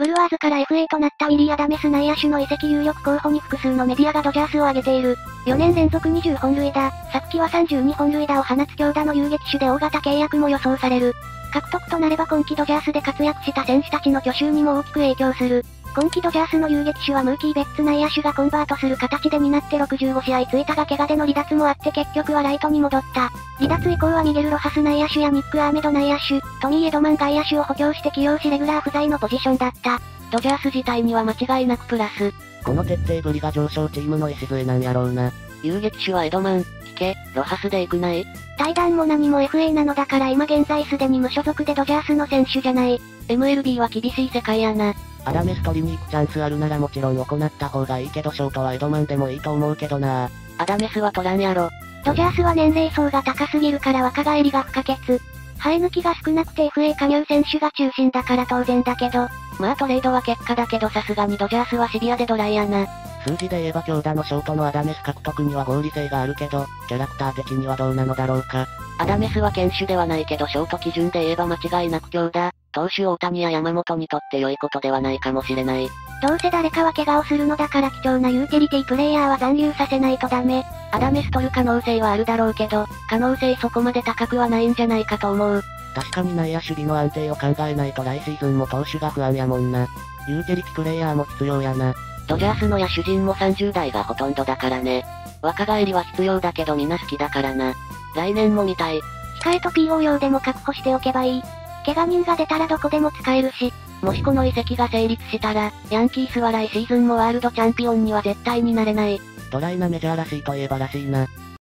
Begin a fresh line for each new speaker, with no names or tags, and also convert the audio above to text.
ルワーズから FA となったウィリー・アダメス内野手の移籍有力候補に複数のメディアがドジャースを挙げている。4年連続20本塁打、昨季は32本塁打を放つ強打の遊撃手で大型契約も予想される。獲得となれば今季ドジャースで活躍した選手たちの去就にも大きく影響する。今季ドジャースの遊撃手はムーキー・ベッツ内野手がコンバートする形で担って65試合ついたが怪我での離脱もあって結局はライトに戻った。離脱以降はミゲル・ロハス内野手やニック・アーメド内野手、トミー・エドマン外野手を補強して起用しレギュラー不在のポジションだった。
ドジャース自体には間違いなくプラス。
この徹底ぶりが上昇チームの礎なんやろうな。
遊撃手はエドマン、ピケ、ロハスで行くない？
対談も何も FA なのだから今現在すでに無所属でドジャースの選手じゃない。
MLB は厳しい世界やな。
アダメス取りに行くチャンスあるならもちろん行った方がいいけどショートはエドマンでもいいと思うけどな。
アダメスは取らんやろ。
ドジャースは年齢層が高すぎるから若返りが不可欠。生え抜きが少なくて FA 加入選手が中心だから当然だけど。
まあトレードは結果だけどさすがにドジャースはシビアでドライやな。
数字で言えば強打のショートのアダメス獲得には合理性があるけど、キャラクター的にはどうなのだろうか。
アダメスは堅守ではないけどショート基準で言えば間違いなく強打。投手大谷や山本にとって良いことではないかもしれない。
どうせ誰かは怪我をするのだから貴重なユーティリティプレイヤーは残留させないとダメ。
アダメス取る可能性はあるだろうけど、可能性そこまで高くはないんじゃないかと思う。
確かに内野守備の安定を考えないと来シーズンも投手が不安やもんな。ユーティリティプレイヤーも必要やな。
ドジャースの野手陣も30代がほとんどだからね。若返りは必要だけどみんな好きだからな。来年も見たい。
控えと PO 用でも確保しておけばいい。怪我人が出たらどこでも使えるし。
もしこの移籍が成立したら、ヤンキースは来シーズンもワールドチャンピオンには絶対になれない。
ドライなメジャーらしいといえばらしいな。